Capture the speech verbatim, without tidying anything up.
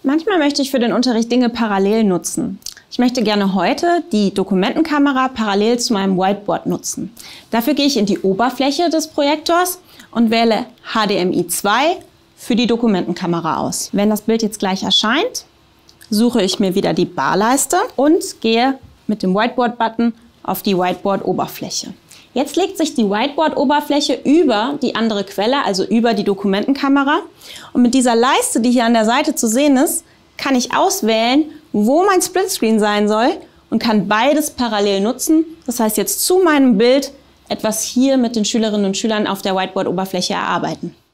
Manchmal möchte ich für den Unterricht Dinge parallel nutzen. Ich möchte gerne heute die Dokumentenkamera parallel zu meinem Whiteboard nutzen. Dafür gehe ich in die Oberfläche des Projektors und wähle H D M I zwei für die Dokumentenkamera aus. Wenn das Bild jetzt gleich erscheint, suche ich mir wieder die Barleiste und gehe mit dem Whiteboard-Button auf die Whiteboard-Oberfläche. Jetzt legt sich die Whiteboard-Oberfläche über die andere Quelle, also über die Dokumentenkamera. Und mit dieser Leiste, die hier an der Seite zu sehen ist, kann ich auswählen, wo mein Splitscreen sein soll und kann beides parallel nutzen. Das heißt, jetzt zu meinem Bild etwas hier mit den Schülerinnen und Schülern auf der Whiteboard-Oberfläche erarbeiten.